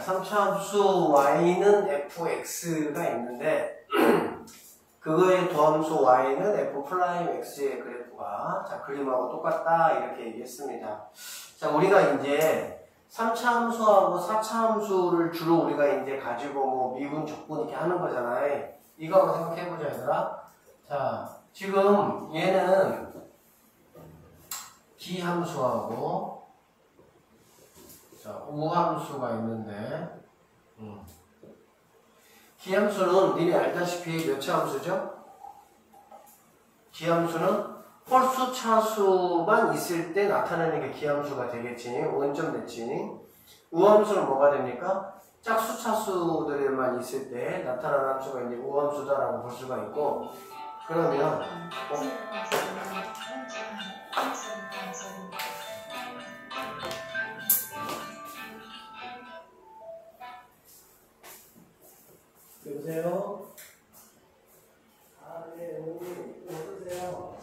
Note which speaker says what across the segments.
Speaker 1: 3차함수 y는 fx가 있는데 그거의 도함수 y는 f'x의 그래프가 자 그림하고 똑같다 이렇게 얘기했습니다. 자 우리가 이제 3차함수하고 4차함수를 주로 우리가 이제 가지고 뭐 미분, 적분 이렇게 하는 거잖아요. 이거 한번 생각해보자 얘들아. 자 지금 얘는 기함수하고 자 우함수가 있는데 기함수는 니네 알다시피 몇 차 함수죠? 기함수는 홀수 차수만 있을 때 나타나는 게 기함수가 되겠지. 원점 됐지. 우함수는 뭐가 됩니까? 짝수 차수들만 있을 때 나타나는 함수가 이제 우함수다라고 볼 수가 있고 그러면 여보세요? 네, 오늘 어떠세요?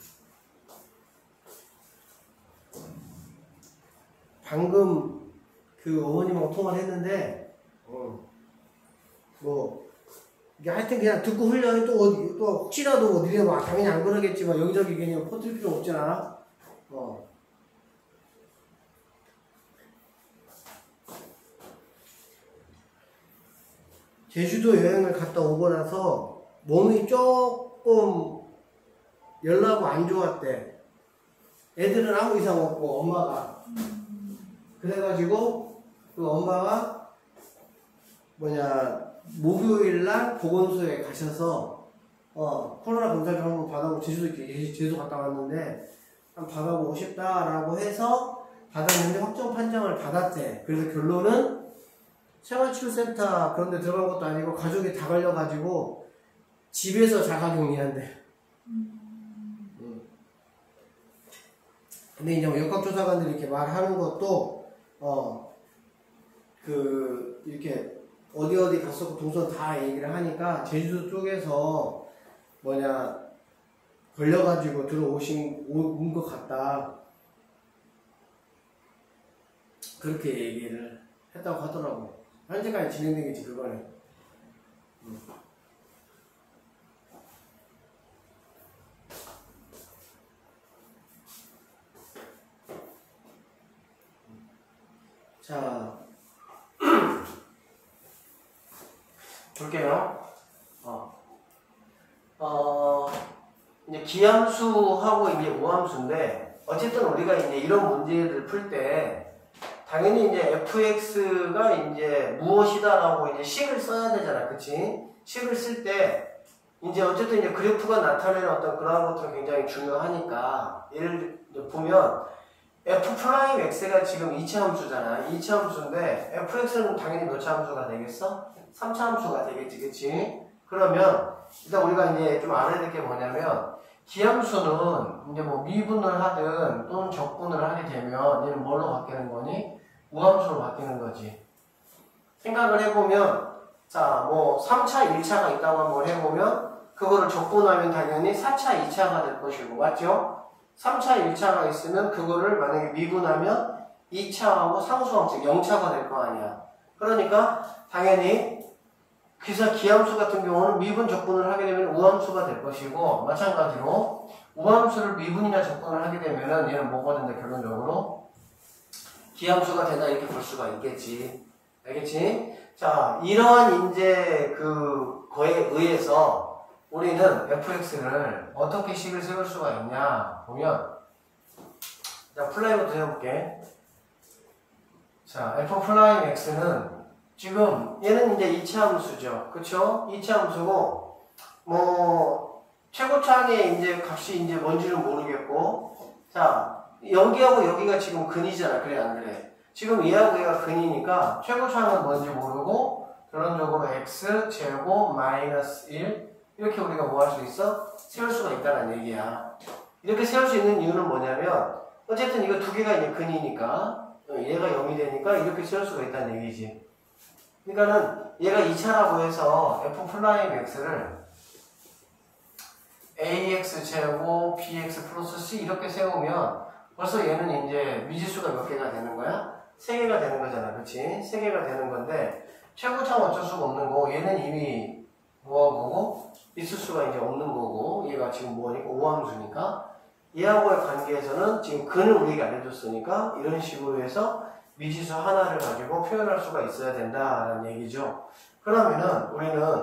Speaker 1: 방금 그 어머님하고 통화를 했는데, 뭐, 이게 하여튼 그냥 듣고 훈련이 또 어디, 또 혹시라도 니네 뭐 당연히 안 그러겠지만 여기저기 그냥 퍼뜨릴 필요 없잖아. 제주도 여행을 갔다 오고 나서 몸이 조금 열나고 안 좋았대. 애들은 아무 이상 없고 엄마가. 그래가지고 그 엄마가 목요일날 보건소에 가셔서 코로나 검사 좀 한번 받아보고 제주도 갔다 왔는데 한번 받아보고 싶다라고 해서 받았는데 확정 판정을 받았대. 그래서 결론은 생활치료센터 그런 데 들어간 것도 아니고 가족이 다 걸려가지고 집에서 자가격리한대. 근데 이제 역학조사관들이 이렇게 말하는 것도 이렇게 어디 갔었고 동선 다 얘기를 하니까 제주도 쪽에서 걸려가지고 온 것 같다. 그렇게 얘기를 했다고 하더라고. 현재까지 진행되겠지, 그거는. 자, 볼게요. 이제 기함수하고 이제 오함수인데, 어쨌든 우리가 이제 이런 문제를 풀 때, 당연히 이제 fx가 이제 무엇이다라고 이제 식을 써야 되잖아. 그치? 식을 쓸 때, 이제 어쨌든 이제 그래프가 나타내는 어떤 그런 것들은 굉장히 중요하니까, 예를 보면, f'x가 지금 2차 함수잖아. 2차 함수인데, fx는 당연히 몇 차 함수가 되겠어? 3차 함수가 되겠지. 그치? 그러면, 일단 우리가 이제 좀 알아야 될 게 뭐냐면, 기함수는 이제 뭐 미분을 하든 또는 적분을 하게 되면 얘는 뭘로 바뀌는 거니? 우함수로 바뀌는 거지. 생각을 해보면, 자, 뭐 3차, 1차가 있다고 한번 해보면 그거를 적분하면 당연히 4차, 2차가 될 것이고, 맞죠? 3차, 1차가 있으면 그거를 만약에 미분하면 2차하고 상수함, 즉 0차가 될 거 아니야. 그러니까 당연히 기함수 같은 경우는 미분 적분을 하게 되면 우함수가 될 것이고, 마찬가지로 우함수를 미분이나 적분을 하게 되면은 얘는 뭐가 된다? 결론적으로 기함수가 된다, 이렇게 볼 수가 있겠지. 알겠지? 자, 이러한 이제 거에 의해서 우리는 fx를 어떻게 식을 세울 수가 있냐 보면, 자, 플라이부터 해볼게. 자, f'x는 지금 얘는 이제 2차 함수죠. 그쵸? 2차 함수고, 뭐 최고차항의 이제 값이 이제 뭔지는 모르겠고, 자, 여기하고 여기가 지금 근이잖아. 그래 안 그래? 지금 얘하고 얘가 근이니까 최고차항은 뭔지 모르고 결론적으로 x 제곱 마이너스 1 이렇게 우리가 뭐 할 수 있어? 세울 수가 있다는 얘기야. 이렇게 세울 수 있는 이유는 뭐냐면 어쨌든 이거 두 개가 이제 근이니까 얘가 0이 되니까 이렇게 세울 수가 있다는 얘기지. 그러니까는 얘가 2차라고 해서 f'x를 ax 제곱 bx 플러스 c 이렇게 세우면 벌써 얘는 이제 미지수가 몇 개가 되는 거야? 3개가 되는 거잖아. 그치? 3개가 되는 건데 최고차는 어쩔 수가 없는 거고, 얘는 이미 뭐하고 있을 수가 이제 없는 거고, 얘가 지금 뭐니까 오함수니까 얘하고의 관계에서는 지금 근을 우리가 알려줬으니까 이런 식으로 해서 미지수 하나를 가지고 표현할 수가 있어야 된다라는 얘기죠. 그러면은 우리는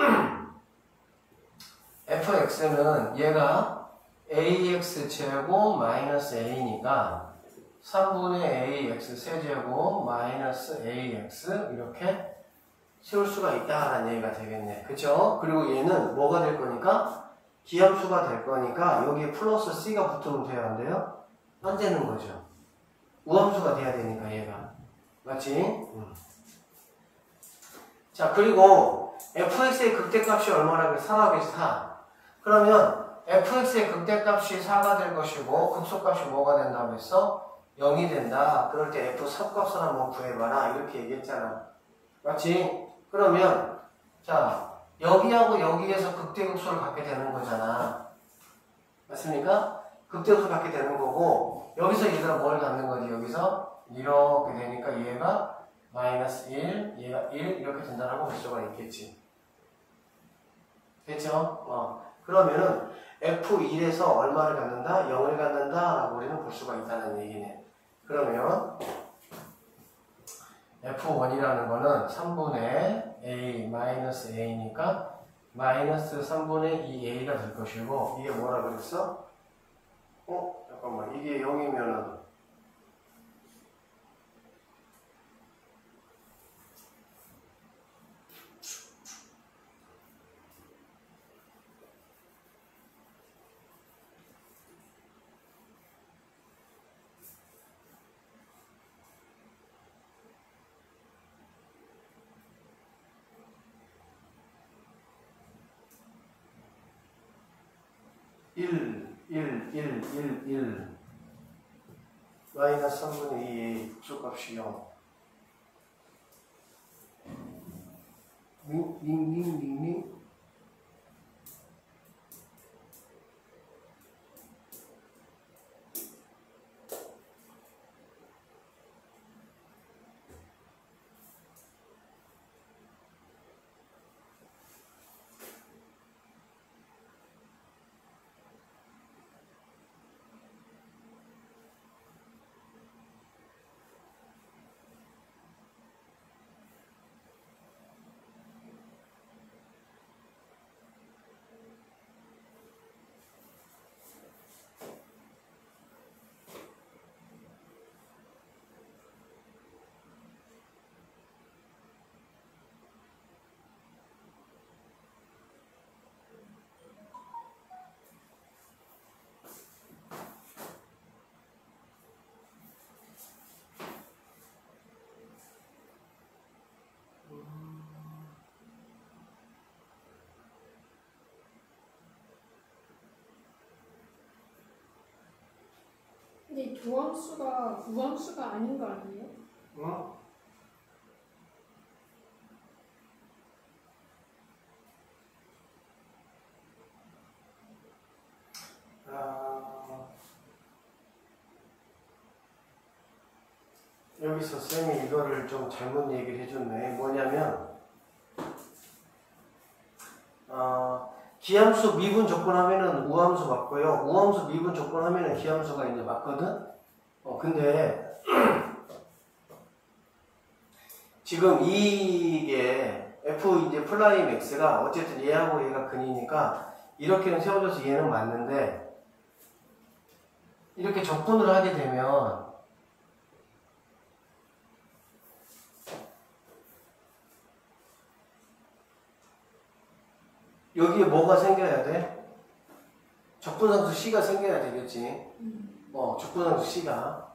Speaker 1: fx는 얘가 ax 제곱 마이너스 a니까 3분의 ax 세제곱 마이너스 ax 이렇게 세울 수가 있다라는 얘기가 되겠네. 그쵸? 그리고 얘는 뭐가 될 거니까? 기함수가 될 거니까 여기에 플러스 c가 붙으면 돼요, 안 돼요? 안 되는 거죠. 우함수가 돼야 되니까 얘가. 맞지? 자, 그리고 fx의 극대값이 얼마나 그래? 4가 4. 그러면 fx의 극대값이 4가 될 것이고 극소값이 뭐가 된다고 했어? 0이 된다. 그럴 때 f 3값을 한번 구해봐라. 이렇게 얘기했잖아. 맞지? 그러면 자, 여기하고 여기에서 극대극소를 갖게 되는 거잖아. 맞습니까? 극대극소를 갖게 되는 거고, 여기서 얘들아 뭘 갖는 거지? 여기서 이렇게 되니까 얘가 마이너스 1, 얘가 1 이렇게 된다라고 볼 수가 있겠지. 됐죠? 그러면은 F1에서 얼마를 갖는다? 0을 갖는다 라고 우리는 볼 수가 있다는 얘기네. 그러면 F1이라는 거는 3분의 A 마이너스 A니까 마이너스 3분의 2A가 될 것이고, 이게 뭐라 그랬어? 잠깐만, 이게 0이면은 1 마이너스 3분의 2의 극소값이 0 밍
Speaker 2: 근데 두함수가 우함수가 아닌 거 아니에요?
Speaker 1: 응? 여기서 쌤이 이거를 좀 잘못 얘기를 해줬네. 뭐냐면 기함수 미분 조건하면은 우함수 맞고요. 우함수 미분 조건하면은 기함수가 이제 맞거든. 근데 지금 이게 F 이제 플라임 X가 어쨌든 얘하고 얘가 근이니까 이렇게는 세워져서 얘는 맞는데, 이렇게 적분을 하게 되면 여기에 뭐가 생겨야 돼? 적분상수 C가 생겨야 되겠지. 적분상수 C가.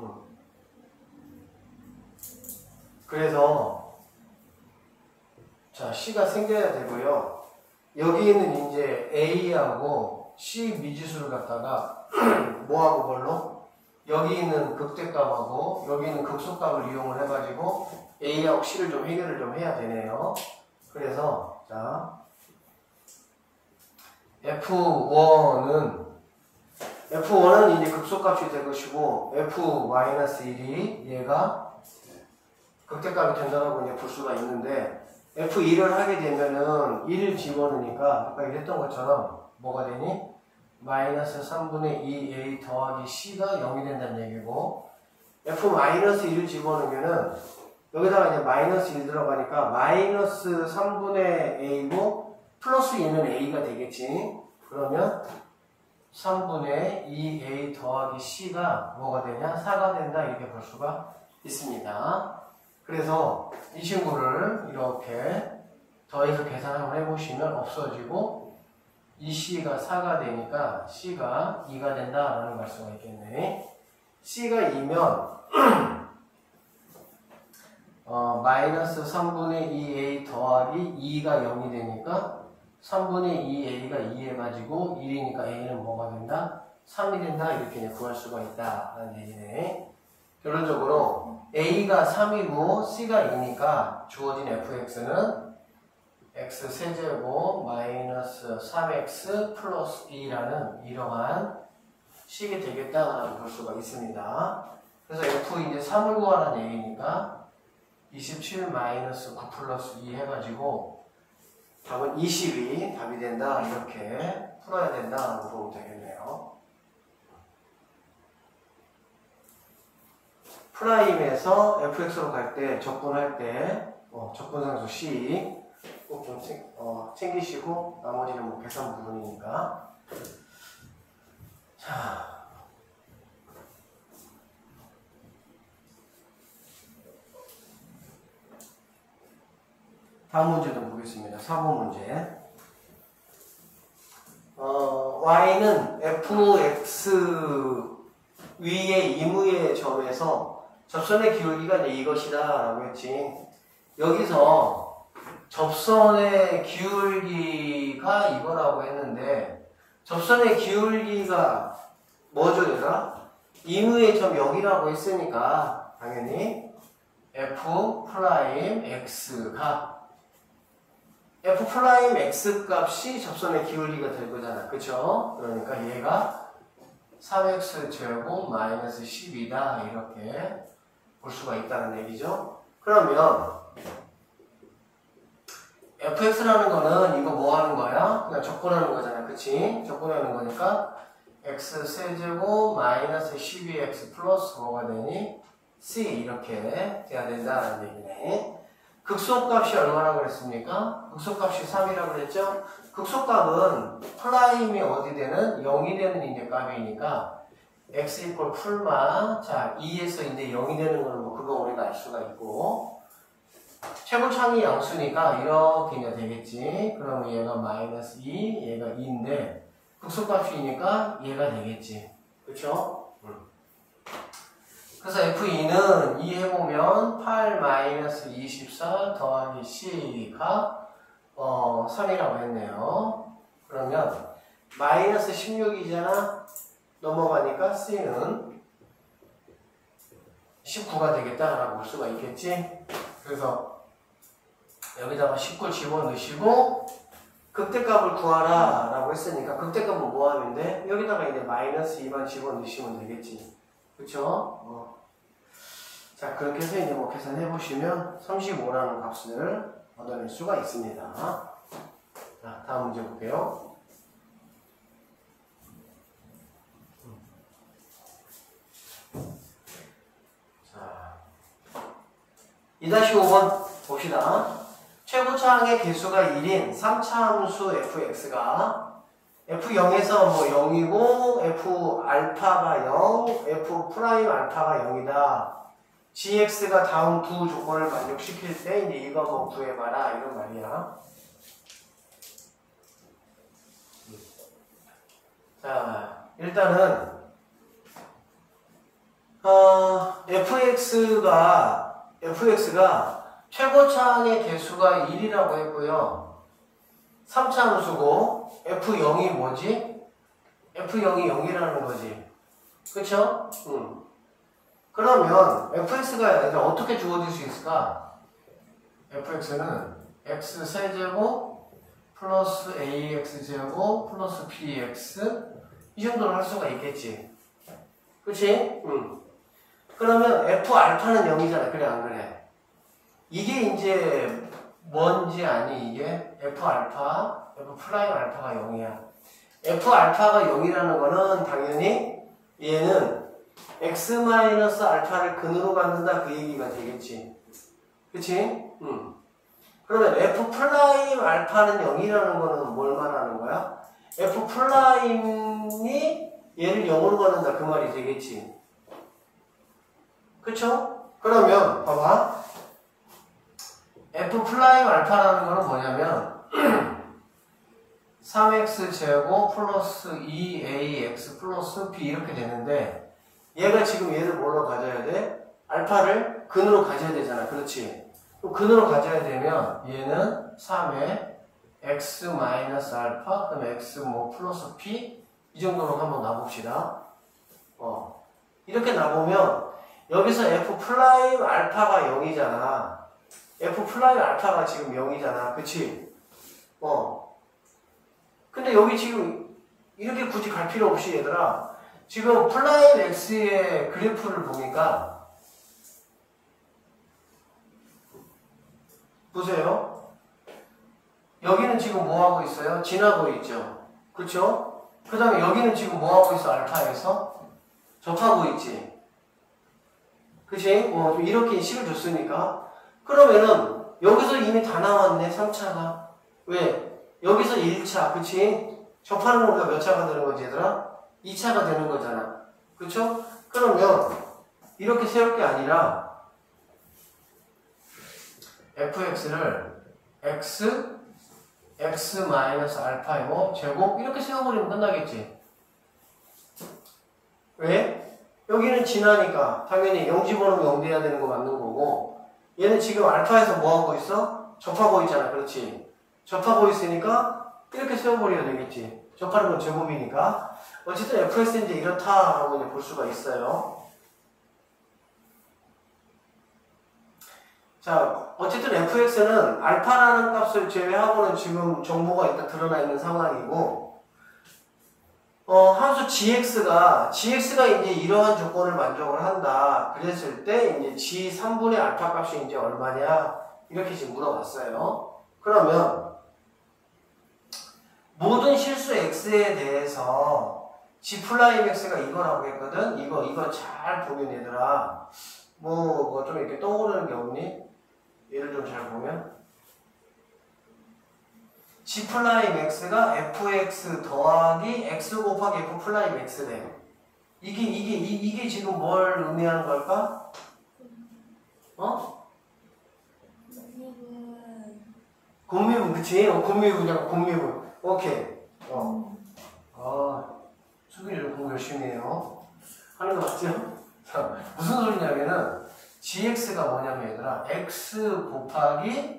Speaker 1: 그래서 자, C가 생겨야 되고요. 여기에는 이제 A하고 C 미지수를 갖다가 뭐하고 뭘로? 여기 있는 극대값하고 여기 있는 극소값을 이용을 해가지고 A하고 C를 좀 해결을 좀 해야 되네요. 그래서 자, F1은 이제 극소값이 될 것이고, F-1이 얘가 극대값이 된다고 이제 볼 수가 있는데, F1을 하게 되면은 1을 집어넣으니까 아까 이랬던 것처럼 뭐가 되니? 마이너스 3분의 2A 더하기 C가 0이 된다는 얘기고, F-1을 집어넣으면은 여기다가 이제 마이너스 1 들어가니까 마이너스 3분의 A고 플러스 얘는 A가 되겠지. 그러면 3분의 2A 더하기 C가 뭐가 되냐? 4가 된다. 이렇게 볼 수가 있습니다. 그래서 이 친구를 이렇게 더해서 계산 한번 해보시면 없어지고, 이 C가 4가 되니까 C가 2가 된다라는 걸 수가 있겠네. C가 2면 마이너스 3분의 2A 더하기 2가 0이 되니까 3분의 2A가 2해가지고 1이니까 A는 뭐가 된다? 3이 된다. 이렇게 구할 수가 있다라는 얘기네. 결론적으로 A가 3이고 C가 2니까 주어진 fx는 x세제곱 마이너스 3x 플러스 2라는 이러한 식이 되겠다라고 볼 수가 있습니다. 그래서 F 이제 3을 구하라는 얘기니까 27 마이너스 9 플러스 2 해가지고 답은 20이 답이 된다. 이렇게 풀어야 된다라고 보면 되겠네요. 프라임에서 fx로 갈 때 적분할 때 적분상수 C 꼭 좀 챙기시고 나머지는 뭐 계산 부분이니까. 자. 다음 문제도 보겠습니다. 4번 문제. y는 fx 위의 이무의 점에서 접선의 기울기가 이제 이것이다 라고 했지. 여기서 접선의 기울기가 이거라고 했는데 접선의 기울기가 뭐죠 얘가? 이무의 점 여기라고 했으니까 당연히 f 프라임 x가 f 프라임 x 값이 접선의 기울기가 될 거잖아. 그쵸? 그러니까 얘가 3x 제곱 마이너스 10이다. 이렇게 볼 수가 있다는 얘기죠. 그러면 fx라는 거는 이거 뭐 하는 거야? 그냥 적분하는 거잖아. 그치? 적분하는 거니까 x 세제곱 마이너스 12x 플러스 뭐가 되니? c 이렇게 돼야 된다는 얘기네. 극소값이 얼마라고 그랬습니까? 극소값이 3이라고 그랬죠? 극소값은 프라임이 어디 되는? 0이 되는 이제 값이니까 x 이퀄 풀마 자 2에서 이제 0이 되는 거는 뭐 그거 우리가 알 수가 있고 최고창이 양수니까 이렇게 이제 되겠지. 그러면 얘가 마이너스 2 얘가 2인데 극소값이니까 얘가 되겠지. 그쵸? 그래서 F2는 2 해보면 8 마이너스 24 더하기 C가 3이라고 했네요. 그러면 마이너스 16이잖아. 넘어가니까 C는 19가 되겠다라고 볼 수가 있겠지. 그래서 여기다가 19 집어넣으시고 극대값을 구하라 라고 했으니까 극대값은 뭐 하면 돼? 여기다가 이제 마이너스 2만 집어넣으시면 되겠지. 그쵸? 자, 그렇게 해서 이제 뭐 계산해 보시면 35라는 값을 얻어낼 수가 있습니다. 자, 다음 문제 볼게요. 자, 2-5번 봅시다. 최고차항의 개수가 1인 3차 함수 fx가 f0에서 뭐 0이고 f 알파가 0, f 프라임 알파가 0이다. gx가 다음 두 조건을 만족시킬 때 이제 이거 한번 구해봐라 이런 말이야. 자, 일단은 fx가 최고차항의 개수가 1이라고 했고요. 3차 함수고 f0이 뭐지? f0이 0이라는 거지. 그쵸? 그러면 fx가 이제 어떻게 주어질 수 있을까? fx는 x 세제곱 플러스 ax제곱 플러스 bx 이 정도로 할 수가 있겠지. 그치? 그러면 f 알파는 0이잖아. 그래 안 그래? 이게 이제 뭔지 아니 이게 f 알파, f 프라임 알파가 0이야. f 알파가 0이라는 거는 당연히 얘는 x 마이너스 알파를 근으로 갖는다 그 얘기가 되겠지. 그치? 그러면 f 프라임 알파는 0이라는 거는 뭘 말하는 거야? f 프라임이 얘를 0으로 갖는다 그 말이 되겠지. 그쵸? 그러면 봐봐. f 프라임 알파라는 거는 뭐냐면 3x 제곱 플러스 2ax 플러스 b 이렇게 되는데 얘가 지금 얘를 뭘로 가져야 돼? 알파를 근으로 가져야 되잖아. 그렇지? 근으로 가져야 되면 얘는 3에 x 마이너스 알파 그다음에 x 뭐 플러스 p 이 정도로 한번 놔봅시다. 이렇게 놔보면 여기서 f 프라임 알파가 0이잖아. f 프라임 알파가 지금 0이잖아. 그치? 근데 여기 지금 이렇게 굳이 갈 필요 없이 얘들아 지금 플라임 x의 그래프를 보니까 보세요. 여기는 지금 뭐하고 있어요? 지나고 있죠. 그쵸? 그 다음에 여기는 지금 뭐하고 있어? 알파에서 접하고 있지. 그치? 좀 이렇게 식을 줬으니까. 그러면은 여기서 이미 다 나왔네. 3차가. 왜? 여기서 1차. 그치? 접하는 거가 몇 차가 되는 거지 얘들아? 2차가 되는 거잖아. 그쵸? 그러면 이렇게 세울 게 아니라 fx를 x 마이너스 알파의 제곱 이렇게 세워버리면 끝나겠지. 왜? 여기는 지나니까 당연히 0 집어넣으면 0 돼야 되는 거 맞는 거고, 얘는 지금 알파에서 뭐하고 있어? 접하고 있잖아. 그렇지? 접하고 있으니까 이렇게 세워버려야 되겠지. 접하는 건 제곱이니까. 어쨌든 fx는 이제 이렇다라고 이제 볼 수가 있어요. 자, 어쨌든 fx는 알파라는 값을 제외하고는 지금 정보가 일단 드러나 있는 상황이고, 함수 gx가 이제 이러한 조건을 만족을 한다. 그랬을 때 이제 g 3분의 알파 값이 이제 얼마냐? 이렇게 지금 물어봤어요. 그러면 모든 실수 x에 대해서 g 플라임 x가 이거라고 했거든. 이거 잘 보면 얘들아, 뭐 좀 이렇게 떠오르는 게 없니? 얘를 좀 잘 보면 g 플라임 x가 fx 더하기 x 곱하기 f 플라임 x래. 이게 지금 뭘 의미하는 걸까? 곱미분, 그치? 곱미분이야, 곱미분. 오케이. 수빈이 좀 공부 열심히 해요. 하는 거 맞죠? 자, 무슨 소리냐면은 gx가 뭐냐면 얘들아, x 곱하기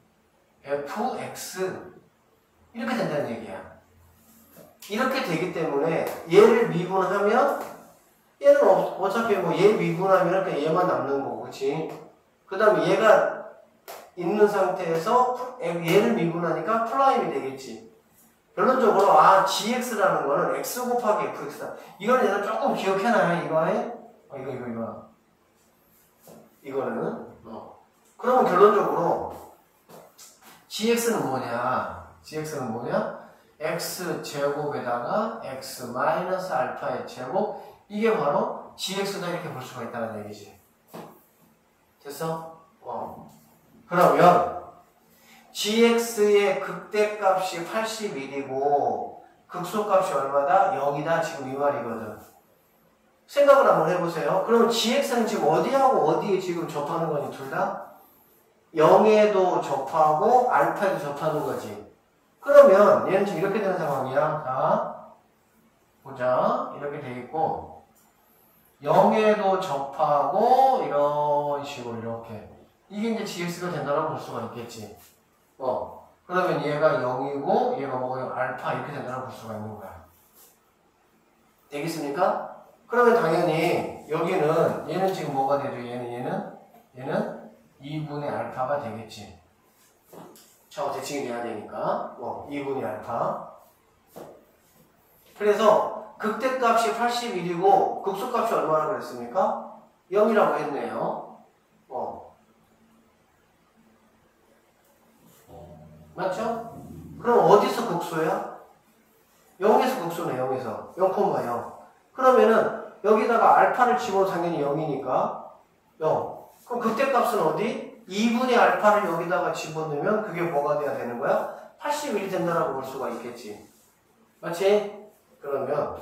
Speaker 1: fx 이렇게 된다는 얘기야. 이렇게 되기 때문에 얘를 미분하면 얘는 어차피 뭐 얘 미분하면 그냥 얘만 남는 거고, 그치? 그 다음에 얘가 있는 상태에서 얘를 미분하니까 플라임이 되겠지. 결론적으로 gx라는 거는 x 곱하기 fx다. 이거는 얘는 조금 기억해놔요. 이거는 그러면 결론적으로 gx는 뭐냐? x 제곱에다가 x 마이너스 알파의 제곱, 이게 바로 gx다 이렇게 볼 수가 있다는 얘기지. 됐어? 그러면 gx의 극대값이 81이고 극소값이 얼마다? 0이다. 지금 이 말이거든. 생각을 한번 해보세요. 그러면 gx는 지금 어디하고 어디에 지금 접하는 거니? 둘 다? 0에도 접하고 알파에도 접하는 거지. 그러면 얘는 지금 이렇게 되는 상황이야. 자, 보자. 이렇게 돼 있고 0에도 접하고 이런 식으로 이렇게. 이게 이제 gx가 된다고 볼 수가 있겠지. 그러면 얘가 0이고 얘가 뭐고 알파 이렇게 된다고 볼 수가 있는 거야. 되겠습니까? 그러면 당연히 여기는 얘는 지금 뭐가 되죠? 얘는 2분의 알파가 되겠지. 좌우 대칭이 돼야 되니까 2분의 알파. 그래서 극대값이 81이고 극소값이 얼마나 그랬습니까? 0이라고 했네요. 맞죠? 그럼 어디서 극소야? 0에서 극소네. 0에서 0,0. 그러면은 여기다가 알파를 집어도 당연히 0이니까 0. 그럼 극대값은 어디? 2분의 알파를 여기다가 집어넣으면 그게 뭐가 돼야 되는 거야? 81이 된다라고 볼 수가 있겠지. 맞지? 그러면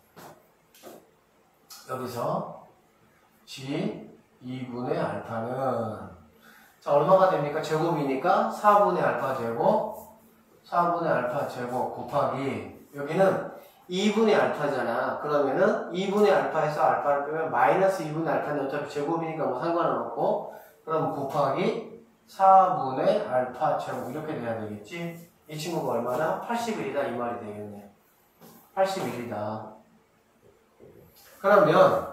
Speaker 1: 여기서 g 2분의 알파는 자, 얼마가 됩니까? 제곱이니까 4분의 알파 제곱 곱하기 여기는 2분의 알파잖아. 그러면은 2분의 알파에서 알파를 빼면 마이너스 2분의 알파는 어차피 제곱이니까 뭐 상관은 없고, 그럼 곱하기 4분의 알파 제곱 이렇게 돼야 되겠지. 이 친구가 얼마나? 81이다 이 말이 되겠네. 81이다. 그러면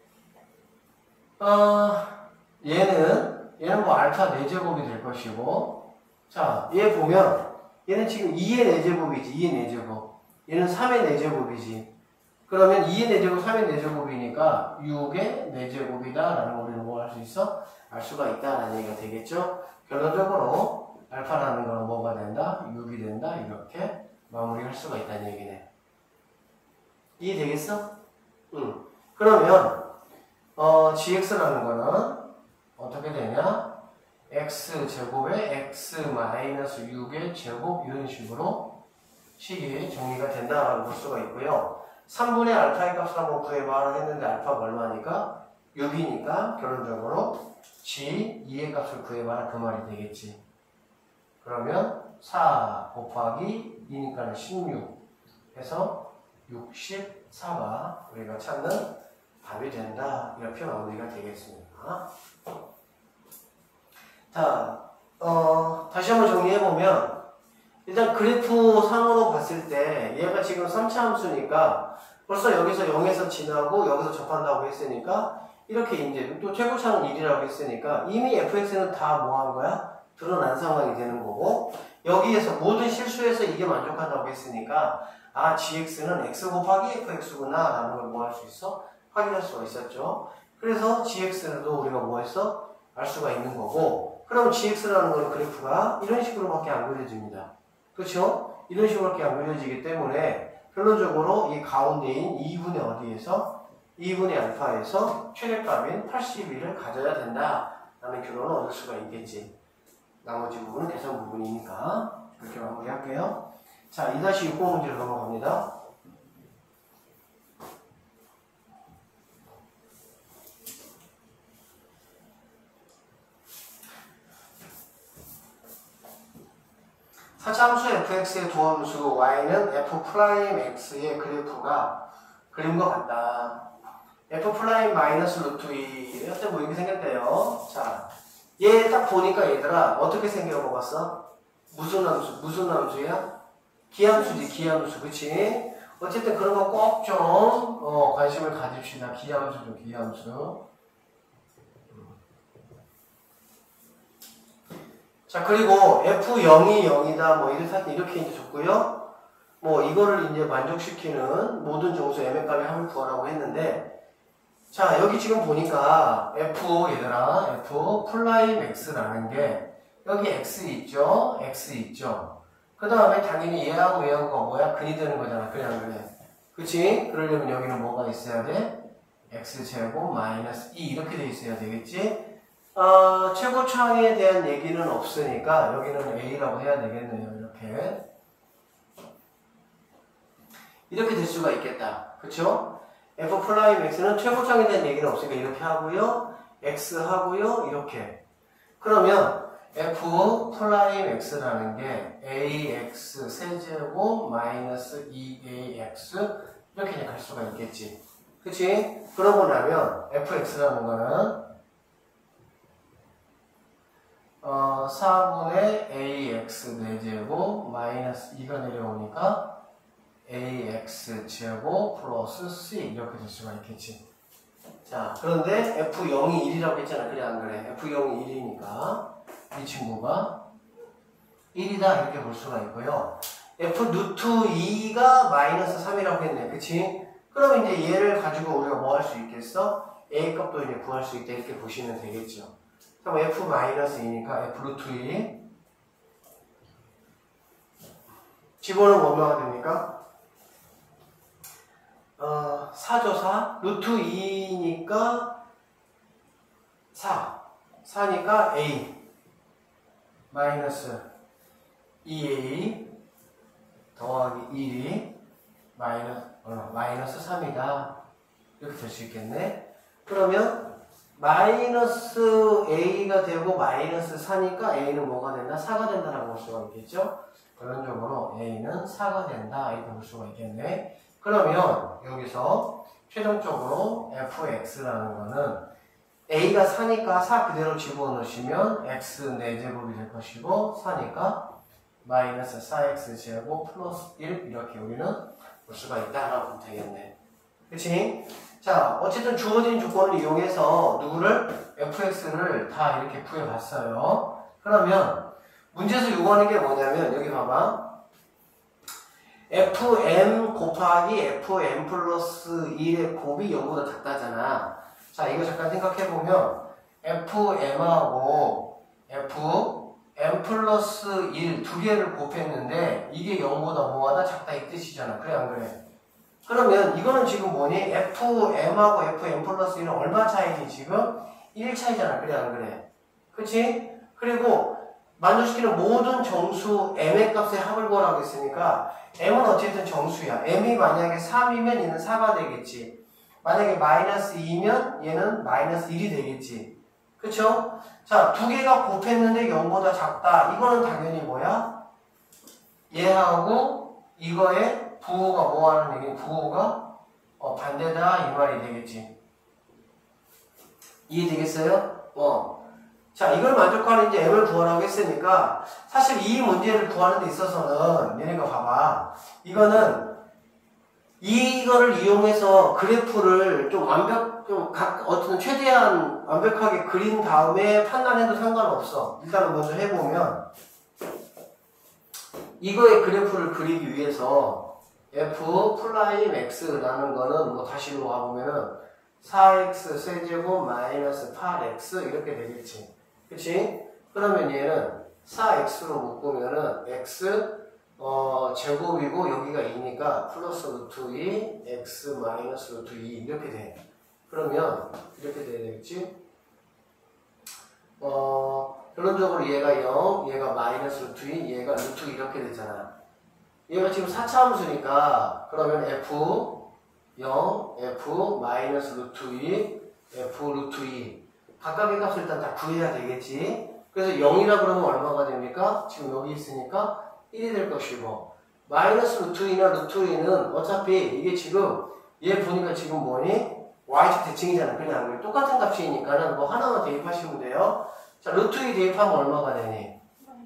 Speaker 1: 얘는 뭐 알파 4제곱이 될 것이고, 자, 얘 보면 얘는 지금 2의 4제곱이지. 2의 4제곱. 얘는 3의 4제곱이지. 그러면 2의 4제곱, 3의 4제곱이니까 6의 4제곱이다 라는 걸 우리는 뭐 할 수 있어? 알 수가 있다라는 얘기가 되겠죠? 결론적으로 알파라는 건 뭐가 된다? 6이 된다. 이렇게 마무리할 수가 있다는 얘기네. 이해되겠어? 응. 그러면 gx라는 거는 어떻게 되냐? x제곱에 x-6의 제곱 이런 식으로 식이 정리가 된다라고 볼 수가 있고요. 3분의 알파의 값을 한번 구해봐라 했는데 알파가 얼마니까? 6이니까 결론적으로 g 2의 값을 구해봐라 그 말이 되겠지. 그러면 4 곱하기 2니까 16 해서 64가 우리가 찾는 답이 된다. 이렇게 마무리가 되겠습니다. 자, 다시 한번 정리해보면 일단 그래프 상으로 봤을 때 얘가 지금 3차 함수니까 벌써 여기서 0에서 지나고 여기서 접한다고 했으니까 이렇게 이제 또 최고차는 1이라고 했으니까 이미 fx는 다 뭐 한 거야? 드러난 상황이 되는 거고 여기에서 모든 실수에서 이게 만족한다고 했으니까 아 gx는 x 곱하기 fx구나 라는 걸 뭐 할 수 있어? 확인할 수가 있었죠. 그래서 gx도 우리가 뭐 했어? 알 수가 있는 거고 그럼 gx라는 거는 그래프가 이런 식으로밖에 안 그려집니다. 그렇죠? 이런 식으로밖에 안 그려지기 때문에 결론적으로 이 가운데인 2분의 어디에서 2분의 알파에서 최대값인 81을 가져야 된다 라는 결론을 얻을 수가 있겠지. 나머지 부분은 계산 부분이니까 그렇게 마무리할게요. 자, 2-6번 문제로 넘어갑니다. 사차함수 fx의 도함수 y는 f'x의 그래프가 그림과 같다. f'-루트 2 여태 뭐 이렇게 생겼대요. 자, 얘 딱 보니까 얘들아 어떻게 생겨본 거 봤어? 무슨 함수? 무슨 함수야? 기함수지, 기함수. 그치? 어쨌든 그런 거 꼭 좀 관심을 가집시다. 기함수죠, 기함수. 자, 그리고 F0이 0이다, 뭐, 이렇게 이제 줬고요. 뭐, 이거를 이제 만족시키는 모든 정수 M값의 합을 구하라고 했는데, 자, 여기 지금 보니까 얘들아, F'X라는 게, 여기 X 있죠? X 있죠? 그 다음에 당연히 얘하고 얘하고가 뭐야? 근이 되는 거잖아. 그냥 그래. 그치? 그러려면 여기는 뭐가 있어야 돼? X제곱 마이너스 2 이렇게 돼 있어야 되겠지? 최고차에 대한 얘기는 없으니까 여기는 A라고 해야 되겠네요. 이렇게 될 수가 있겠다. 그쵸? F'X는 최고차에 대한 얘기는 없으니까 이렇게 하고요. X 하고요. 이렇게. 그러면 F'X라는 게 AX 세제곱 마이너스 2AX 이렇게 갈 수가 있겠지. 그치? 그러고 나면 Fx라는 거는 4분의 AX 4제곱 마이너스 2가 내려오니까 AX제곱 플러스 C 이렇게 될 수가 있겠지. 자, 그런데 F0이 1이라고 했잖아. 그래 안 그래? F0이 1이니까 이 친구가 1이다 이렇게 볼 수가 있고요. F√2가 마이너스 3이라고 했네. 그치? 그럼 이제 얘를 가지고 우리가 뭐 할 수 있겠어? A 값도 이제 구할 수 있다 이렇게 보시면 되겠죠. 그럼 F-2니까 F√2 집어넣으면 얼마가 됩니까? 4죠, 4. √2니까 4. 4니까 A 마이너스 2A 더하기 1이 마이너스 3이다. 이렇게 될 수 있겠네. 그러면 마이너스 A가 되고 마이너스 4니까 A는 뭐가 된다? 4가 된다라고 볼 수가 있겠죠? 결론적으로 A는 4가 된다. 이렇게 볼 수가 있겠네. 그러면 여기서 최종적으로 fx라는 거는 A가 4니까 4 그대로 집어넣으시면 x 4제곱이 될 것이고 4니까 마이너스 4x제곱 플러스 1 이렇게 우리는 볼 수가 있다라고 보면 되겠네. 그치? 자, 어쨌든 주어진 조건을 이용해서 누구를? fx를 다 이렇게 구해봤어요. 그러면 문제에서 요구하는 게 뭐냐면 여기 봐봐. fm 곱하기 fm 플러스 1의 곱이 0보다 작다잖아. 자, 이거 잠깐 생각해보면 fm하고 fm 플러스 1 두 개를 곱했는데 이게 0보다 뭐하다 작다 이 뜻이잖아. 그래 안 그래? 그러면 이거는 지금 뭐니? fm하고 fm 플러스 1은 얼마 차이니 지금? 1 차이잖아. 그래 안 그래? 그치? 그리고 만족시키는 모든 정수 m의 값의 합을 구하라고 했으니까 m은 어쨌든 정수야. m이 만약에 3이면 얘는 4가 되겠지. 만약에 마이너스 2면 얘는 마이너스 1이 되겠지. 그쵸? 자, 두 개가 곱했는데 0보다 작다. 이거는 당연히 뭐야? 얘하고 이거의 부호가 뭐 하는 얘기? 부호가 반대다 이 말이 되겠지. 이해되겠어요? 자, 이걸 만족하는 이제 m을 구하라고 했으니까 사실 이 문제를 구하는 데 있어서는 얘네가 봐봐. 이거는 이거를 이용해서 그래프를 좀 어떤 최대한 완벽하게 그린 다음에 판단해도 상관없어. 일단은 먼저 해보면 이거의 그래프를 그리기 위해서 f 프라임 x라는 거는 뭐 다시 와보면은 4x 세제곱 마이너스 8x 이렇게 되겠지. 그치? 그러면 얘는 4x로 묶으면은 x 제곱이고 여기가 2니까 플러스 루트 2 x 마이너스 루트 2 이렇게 돼. 그러면 이렇게 돼야 되겠지? 결론적으로 얘가 0, 얘가 마이너스 루트 2, 얘가 루트 2 이렇게 되잖아. 얘가 지금 4차함수니까 그러면 f 0, f 마이너스 루트 2, f 루트 2 각각의 값을 일단 다 구해야 되겠지. 그래서 0이라 그러면 얼마가 됩니까? 지금 여기 있으니까 1이 될 것이고 마이너스 루트 2나 루트 2는 어차피 이게 지금 얘 보니까 지금 뭐니? y축 대칭이잖아. 그냥 안 그래? 똑같은 값이니까는 뭐 하나만 대입하시면 돼요. 자, 루트 2 대입하면 얼마가 되니?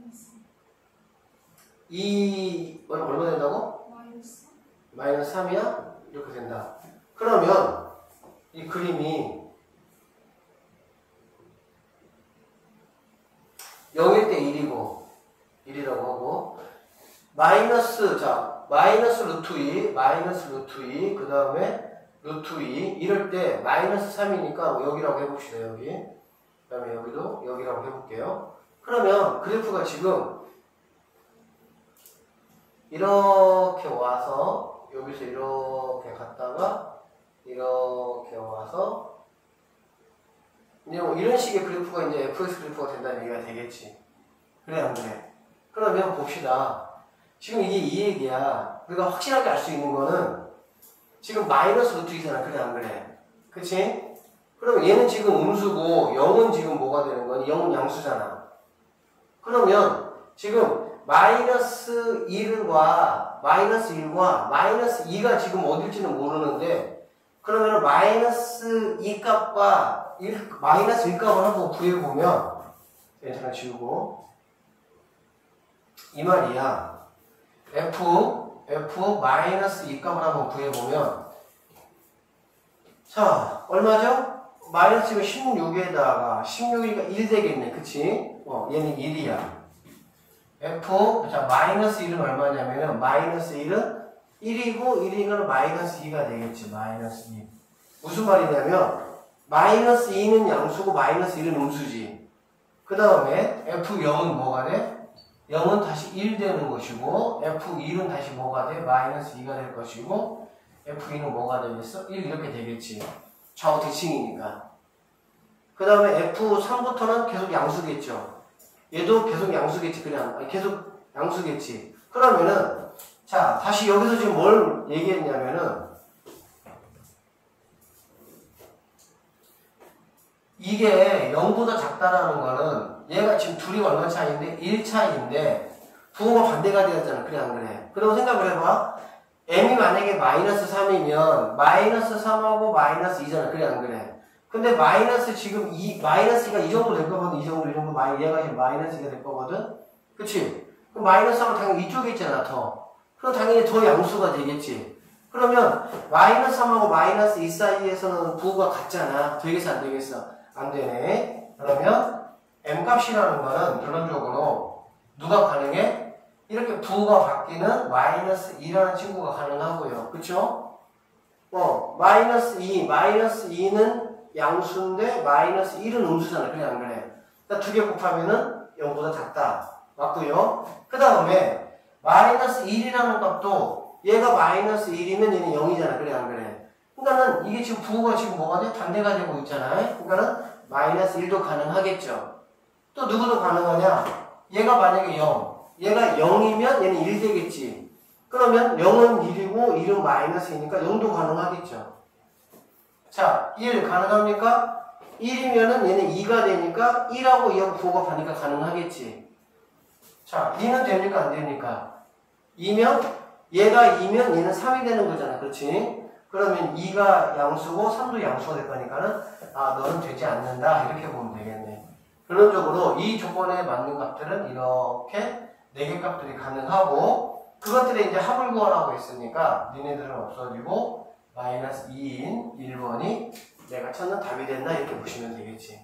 Speaker 1: 얼마 된다고? 마이너스 3이야? 이렇게 된다. 그러면 이 그림이 0일 때 1이라고 하고 마이너스 루트 2 그 다음에 루트 2 이럴 때 마이너스 3이니까 여기라고 해봅시다. 여기 그 다음에 여기도 여기라고 해볼게요. 그러면 그래프가 지금 이렇게 와서 여기서 이렇게 갔다가 이렇게 와서 이제 뭐 이런 식의 그래프가 이제 fx 그래프가 된다는 얘기가 되겠지. 그래 안 그래? 그러면 봅시다. 지금 이게 이 얘기야. 우리가 확실하게 알 수 있는 거는 지금 마이너스 루트 2잖아. 그래 안 그래? 그치? 그럼 얘는 지금 음수고 0은 지금 뭐가 되는 거니? 0은 양수잖아. 그러면 지금 마이너스 1과 마이너스 2가 지금 어딜지는 모르는데 그러면 마이너스 2 값과 마이너스 1 값을 한번 구해보면 잠깐 지우고 이 말이야. f 마이너스 2 값을 한번 구해보면 자 얼마죠? 마이너스 16에다가 16이니까 1 되겠네. 그치? 얘는 1이야. 자 마이너스 1은 얼마냐면은 마이너스 1은 1이고 1이면 마이너스 2가 되겠지. 마이너스 2 무슨 말이냐면 마이너스 2는 양수고 마이너스 1은 음수지. 그 다음에 f0은 뭐가 돼? 0은 다시 1 되는 것이고 f1은 다시 뭐가 돼? 마이너스 2가 될 것이고 f2는 뭐가 되겠어? 1 이렇게 되겠지. 좌우 대칭이니까. 그 다음에 f3부터는 계속 양수겠죠. 얘도 계속 양수겠지. 그냥 계속 양수겠지. 그러면은 자 다시 여기서 지금 뭘 얘기했냐면은 이게 0보다 작다라는 거는 얘가 지금 둘이 얼마 차이인데 1 차이인데 부호가 반대가 되었잖아. 그래 안 그래? 그리고 생각을 해봐. m이 만약에 마이너스 3이면 마이너스 3하고 마이너스 2잖아. 그래 안 그래? 근데 마이너스 지금 마이너스가 이 정도 될 거거든. 이 정도 얘가 지금 마이너스가 될 거거든. 그치? 그럼 마이너스 하면 당연히 이쪽에 있잖아. 더. 그럼 당연히 더 양수가 되겠지. 그러면 마이너스 3하고 마이너스 2 사이에서는 부호가 같잖아. 되겠어 안 되겠어? 안 되네. 그러면 m값이라는 거는 결론적으로 누가 가능해? 이렇게 부호가 바뀌는 마이너스 2라는 친구가 가능하고요. 그쵸? 마이너스 2는 양수인데 마이너스 1은 음수잖아. 그래 안 그래? 그러니까 두 개 곱하면은 0보다 작다. 맞고요. 그 다음에 마이너스 1이라는 값도 얘가 마이너스 1이면 얘는 0이잖아. 그래 안 그래? 그러니까는 이게 지금 부호가 지금 뭐가 돼? 반대가 되고 있잖아요. 그러니까는 마이너스 1도 가능하겠죠. 또 누구도 가능하냐? 얘가 만약에 0, 얘가 0이면 얘는 1 되겠지. 그러면 0은 1이고 1은 마이너스 2니까 0도 가능하겠죠. 자, 1 가능합니까? 1이면은 얘는 2가 되니까 1하고 2하고 부호가 반니까 가능하겠지. 자, 2는 됩니까? 안 됩니까? 2면 얘가 2면 얘는 3이 되는 거잖아. 그렇지? 그러면 2가 양수고 3도 양수가 될 거니까는 너는 되지 않는다. 이렇게 보면 되겠네. 결론적으로 이 조건에 맞는 값들은 이렇게 4개 값들이 가능하고 그것들의 이제 합을 구하라고 했으니까 니네들은 없어지고 마이너스 2인 1번이 내가 찾는 답이 됐나 이렇게 보시면 되겠지.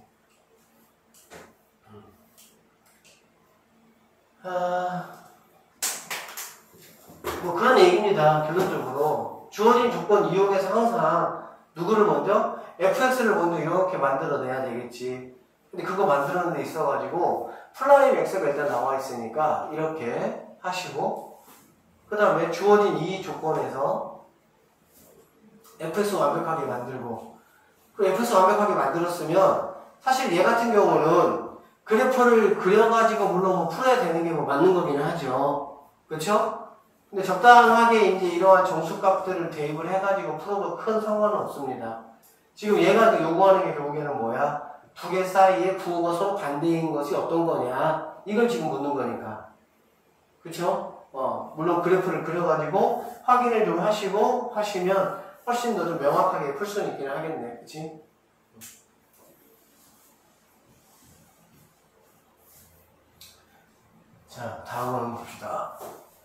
Speaker 1: 뭐 그런 얘기입니다. 결론적으로 주어진 조건 이용해서 항상 누구를 먼저 fx를 먼저 이렇게 만들어내야 되겠지. 근데 그거 만드는 데 있어가지고 플라임 x가 일단 나와 있으니까 이렇게 하시고 그 다음에 주어진 이 조건에서 fx 완벽하게 만들고 그 fx 완벽하게 만들었으면 사실 얘 같은 경우는 그래프를 그려가지고 물론 뭐 풀어야 되는 게 뭐 맞는 거기는 하죠. 그렇죠? 근데 적당하게 이제 이러한 정수값들을 대입을 해가지고 풀어도 큰 상관은 없습니다. 지금 얘가 요구하는 게 결국에는 뭐야? 두 개 사이에 부호가 서로 반대인 것이 어떤 거냐? 이걸 지금 묻는 거니까. 그쵸? 물론 그래프를 그려가지고 확인을 좀 하시고 하시면 훨씬 더 좀 명확하게 풀 수는 있긴 하겠네. 그치? 자, 다음 한번 봅시다.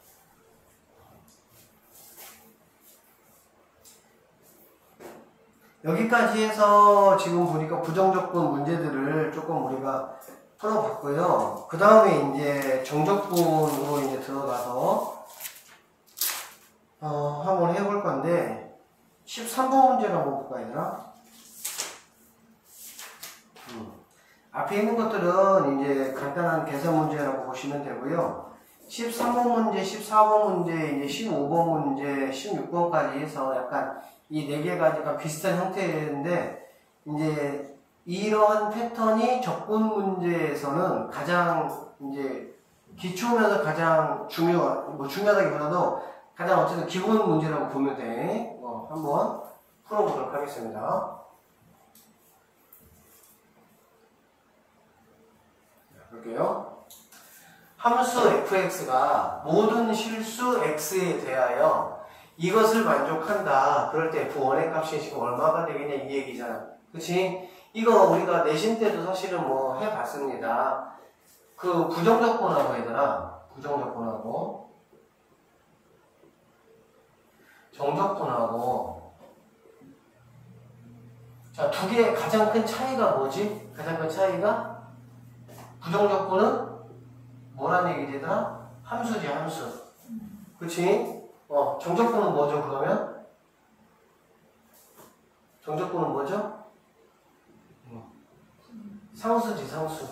Speaker 1: 여기까지 해서 지금 보니까 부정적분 문제들을 조금 우리가 풀어봤고요. 그 다음에 이제 정적분으로 이제 들어가서 한번 해볼 건데 13번 문제를 한번 볼까 얘들아? 앞에 있는 것들은 이제 간단한 계산 문제라고 보시면 되고요. 13번 문제, 14번 문제, 이제 15번 문제, 16번까지 해서 약간 이 4개가 약간 비슷한 형태인데, 이제 이러한 패턴이 적분 문제에서는 가장 이제 기초면서 가장 중요하다기보다도 가장 어쨌든 기본 문제라고 보면 돼. 한번 풀어보도록 하겠습니다. 볼게요. 함수 fx가 모든 실수 x에 대하여 이것을 만족한다. 그럴 때 f1의 값이 지금 얼마가 되겠냐 이 얘기잖아. 그치? 이거 우리가 내신 때도 사실은 뭐 해봤습니다. 그 부정적분하고 얘들아, 부정적분하고 정적분하고 자, 두 개의 가장 큰 차이가 뭐지? 가장 큰 차이가 부정적분은 뭐란 얘기지 얘들아? 함수지 함수. 그치? 정적분은 뭐죠 그러면? 정적분은 뭐죠? 상수지 상수.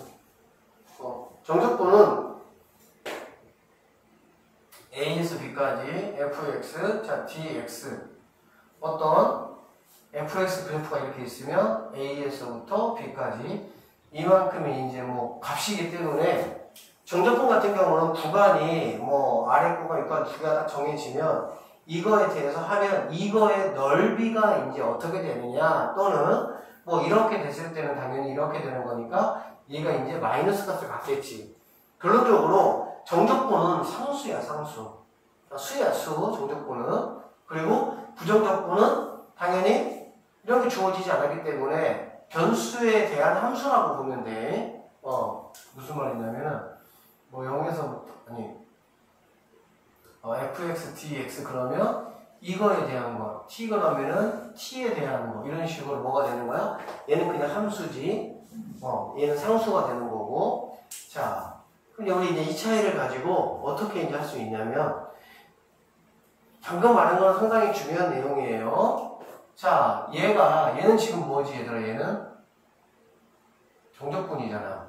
Speaker 1: 정적분은 A에서 B까지 fx, 자 dx 어떤 fx 그래프가 이렇게 있으면 A에서부터 B까지 이만큼이 이제 뭐 값이기 때문에 정적분 같은 경우는 구간이 뭐 아래 구간, 윗 구간 두 개가 딱 정해지면 이거에 대해서 하면 이거의 넓이가 이제 어떻게 되느냐 또는 뭐 이렇게 됐을 때는 당연히 이렇게 되는 거니까 얘가 이제 마이너스 값을 갖겠지. 결론적으로 정적분은 상수야 상수. 수야 수 정적분은. 그리고 부정적분은 당연히 이렇게 주어지지 않았기 때문에 변수에 대한 함수라고 보면 돼. 무슨 말이냐면은 뭐 0에서부터 fx, dx 그러면 이거에 대한 거 t 그러면은 t에 대한 거 이런 식으로 뭐가 되는 거야? 얘는 그냥 함수지. 얘는 상수가 되는 거고. 자, 근데 우리 이제 이 차이를 가지고 어떻게 이제 할 수 있냐면, 방금 말한 건 상당히 중요한 내용이에요. 자, 얘는 지금 뭐지, 얘들아? 얘는 정적분이잖아.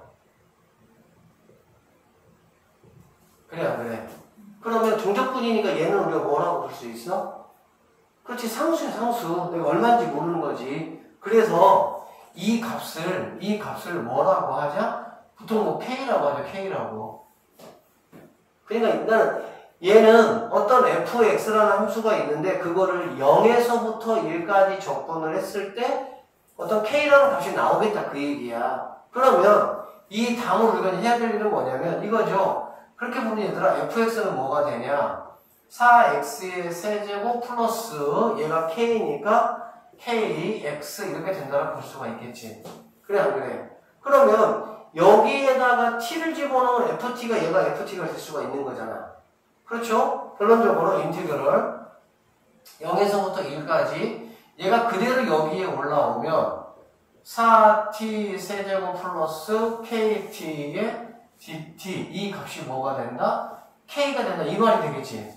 Speaker 1: 그래, 안 그래? 그러면 정적분이니까 얘는 우리가 뭐라고 볼 수 있어? 그렇지, 상수야, 상수. 내가 얼마인지 모르는 거지. 그래서 이 값을 뭐라고 하자? 보통 뭐 K라고 하죠, K라고. 그러니까 일단 얘는 어떤 fx라는 함수가 있는데 그거를 0에서부터 1까지 적분을 했을 때 어떤 K라는 값이 나오겠다 그 얘기야. 그러면 이 다음으로 우리가 해야 될 일은 뭐냐면 이거죠. 그렇게 보면 얘들아 fx는 뭐가 되냐? 4x의 세제곱 플러스 얘가 k니까 kx 이렇게 된다고 볼 수가 있겠지. 그래 안 그래? 그러면 여기에다가 t를 집어넣은 ft가 얘가 ft가 될 수가 있는 거잖아. 그렇죠? 결론적으로 인티그럴 0에서부터 1까지 얘가 그대로 여기에 올라오면 4t 세제곱 플러스 kt의 dt 이 값이 뭐가 된다? k가 된다 이 말이 되겠지.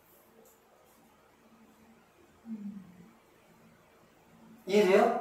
Speaker 1: 이해돼요?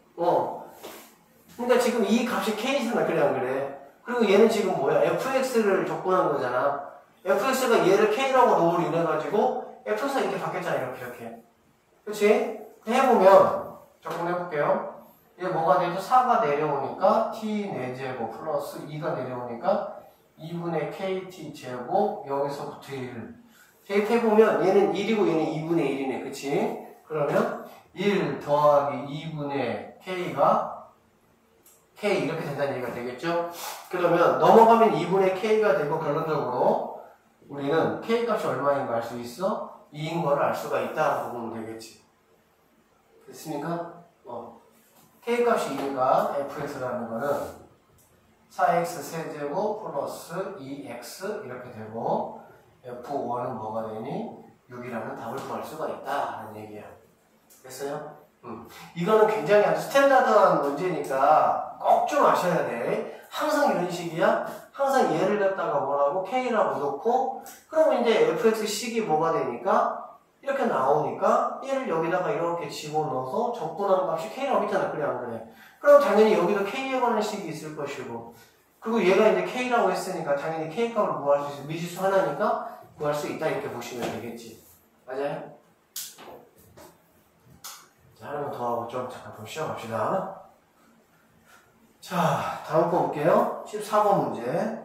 Speaker 1: 그러니까 지금 이 값이 k잖아. 그래 안 그래? 그리고 얘는 지금 뭐야? fx를 적분한 거잖아. fx가 얘를 k라고 롤을 인해가지고 fx가 이렇게 바뀌었잖아. 이렇게 그치? 해보면 적분해볼게요. 얘 뭐가 되죠? 4가 내려오니까 t 4제곱 플러스 2가 내려오니까 2분의 kt 제곱 여기서부터 1 대입해보면 얘는 1이고 얘는 2분의 1이네. 그치? 그러면 1 더하기 2분의 k가 k 이렇게 된다는 얘기가 되겠죠? 그러면 넘어가면 2분의 k가 되고 결론적으로 우리는 k 값이 얼마인 거 알 수 있어? 2인 거를 알 수가 있다라고 보면 되겠지. 됐습니까? k 값이 2니까 fx라는 거는 4x 세제곱 플러스 2x 이렇게 되고 f1은 뭐가 되니? 6이라는 답을 구할 수가 있다는 얘기야. 됐어요? 이거는 굉장히 아주 스탠다드한 문제니까 꼭 좀 아셔야 돼. 항상 이런 식이야. 항상 얘를 갖다가 뭐라고 k라고 놓고 그러면 이제 fx식이 뭐가 되니까 이렇게 나오니까 얘를 여기다가 이렇게 집어넣어서 적분하는 값이 k라고 했잖아. 그래 안 그래? 그럼 당연히 여기도 k에 관한 식이 있을 것이고 그리고 얘가 이제 k라고 했으니까 당연히 k값을 구할 수 있어. 미지수 하나니까 구할 수 있다 이렇게 보시면 되겠지. 맞아요? 자, 하나만 더 하고 좀 잠깐 좀 쉬어갑시다. 자, 다음 거 볼게요. 14번 문제.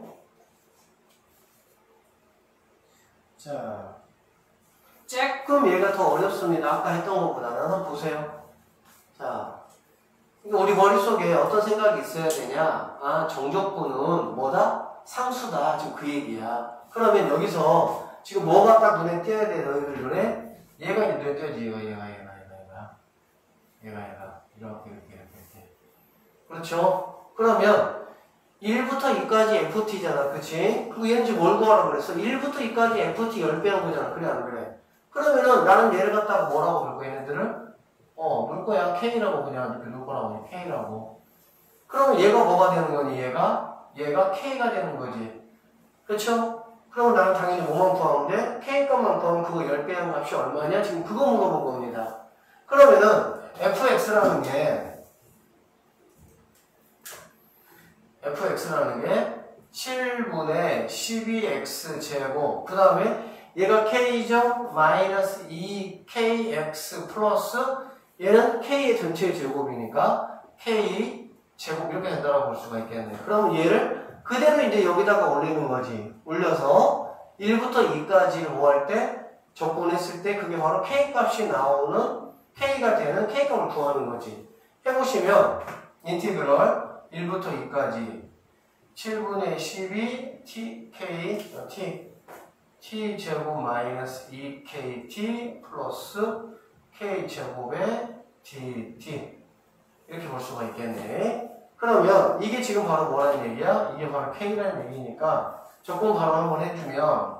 Speaker 1: 자, 조금 얘가 더 어렵습니다. 아까 했던 것보다는. 한번 보세요. 자, 우리 머릿속에 어떤 생각이 있어야 되냐? 아, 정적분은 뭐다? 상수다. 지금 그 얘기야. 그러면 여기서 지금 뭐가 딱 눈에 띄어야 돼, 너희들 눈에? 얘가 이제 눈에 띄어지. 얘가. 이렇게. 그렇죠? 그러면 1부터 2까지 ft잖아. 그치? 그리고 얘는 지금 뭘 구하라고 그랬어? 1부터 2까지 ft 10배라고 보잖아. 그래, 안 그래? 그러면은 나는 얘를 갖다가 뭐라고 볼 거야, 얘네들은? 볼 거야. k라고 그냥 이렇게 놓을 거라고. k라고. 그러면 얘가 뭐가 되는 거니, 얘가 k가 되는 거지. 그렇죠? 그러면 나는 당연히 뭐만 구하는데 k 값만 구하면 그거 10배한 값이 얼마냐? 지금 그거 물어본 겁니다. 그러면은 fx라는 게 7분의 12x 제곱 그 다음에 얘가 k죠? 마이너스 2kx 플러스 얘는 k의 전체 제곱이니까 k 제곱 이렇게 된다고 볼 수가 있겠네. 그럼 얘를 그대로 이제 여기다가 올리는 거지. 올려서 1부터 2까지를 뭐 할 때 적분했을 때 그게 바로 k 값이 나오는 k가 되는 k 값을 구하는 거지. 해보시면 인티그럴 1부터 2까지 7분의 12 t 제곱 마이너스 2kt 플러스 k 제곱의 dt 이렇게 볼 수가 있겠네. 그러면 이게 지금 바로 뭐라는 얘기야? 이게 바로 k라는 얘기니까 적분 바로 한번 해주면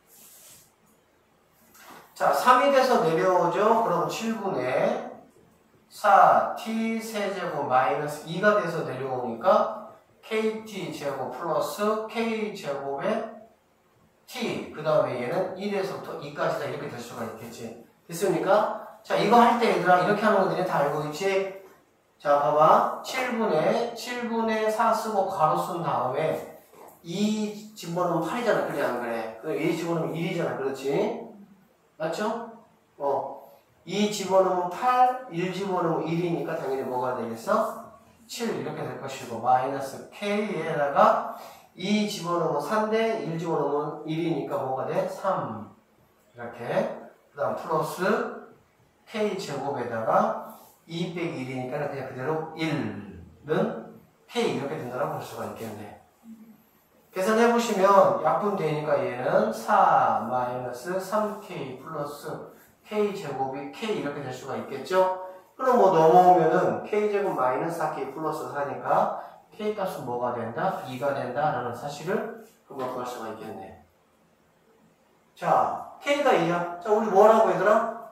Speaker 1: 자 3이 돼서 내려오죠. 그럼 7분의 4t 세제곱 마이너스 2가 돼서 내려오니까 kt 제곱 플러스 k 제곱의 t 그 다음에 얘는 1에서부터 2까지다 이렇게 될 수가 있겠지. 됐습니까? 자 이거 할 때 얘들아 이렇게 하는 거 너네 다 알고 있지? 자 봐봐 7분의 4 쓰고 가로 쓴 다음에 2 집어넣으면 8이잖아. 그래 안 그래? 2 집어넣으면 1이잖아. 그렇지? 맞죠? 2 집어넣으면 8, 1 집어넣으면 1이니까 당연히 뭐가 되겠어? 7 이렇게 될 것이고 마이너스 k에다가 2 집어넣으면 4인데 1 집어넣으면 1이니까 뭐가 돼? 3 이렇게 그 다음 플러스 k제곱에다가 2 빼기 1이니까 그냥 그대로 1은 k 이렇게 된다고 볼 수가 있겠네. 계산해보시면 약분되니까 얘는 4 마이너스 3k 플러스 k제곱이 k 이렇게 될 수가 있겠죠? 그럼 뭐 넘어오면은 k제곱 마이너스 4k 플러스 4니까 k 값은 뭐가 된다? 2가 된다라는 사실을 금방 구할 수가 있겠네. 자, k가 2야. 자, 우리 뭐 하라고 얘들아?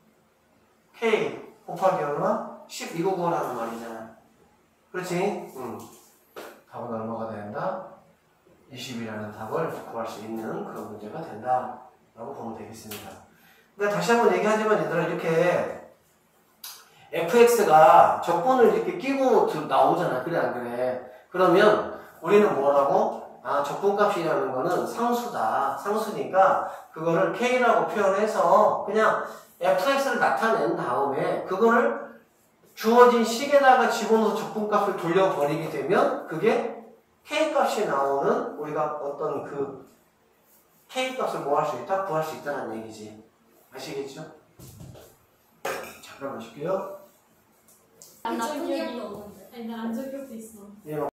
Speaker 1: k 곱하기 얼마? 10 이거 구하라는 말이잖아. 그렇지? 답은 얼마가 된다? 20이라는 답을 구할 수 있는 그런 문제가 된다 라고 보면 되겠습니다. 그러니까 다시 한번 얘기하지만 얘들아 이렇게 fx가 적분을 이렇게 끼고 나오잖아. 그래 안 그래? 그러면 우리는 뭐라고? 아 적분값이라는 거는 상수다. 상수니까 그거를 k라고 표현해서 그냥 fx를 나타낸 다음에 그거를 주어진 식에다가 집어넣어서 적분값을 돌려버리게 되면 그게 k값이 나오는 우리가 어떤 그 k값을 뭐 할 수 있다? 구할 수 있다는 얘기지. 아시겠죠? 자, 그럼 보실게요.
Speaker 2: 안 적은 기억이 없는데. 아니, 나안 적은 기억도 있어.
Speaker 1: 예,